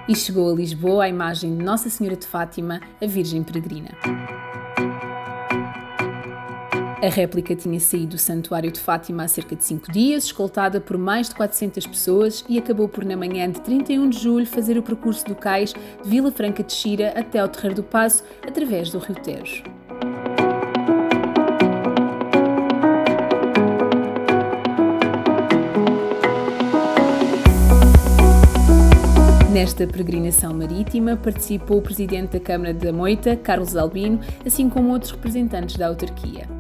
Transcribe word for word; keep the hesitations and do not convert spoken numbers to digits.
e chegou a Lisboa a imagem de Nossa Senhora de Fátima, a Virgem Peregrina. A réplica tinha saído do Santuário de Fátima há cerca de cinco dias, escoltada por mais de quatrocentas pessoas, e acabou por, na manhã de trinta e um de julho, fazer o percurso do cais de Vila Franca de Xira até ao Terreiro do Paço, através do Rio Tejo. Nesta peregrinação marítima participou o presidente da Câmara da Moita, Carlos Albino, assim como outros representantes da autarquia.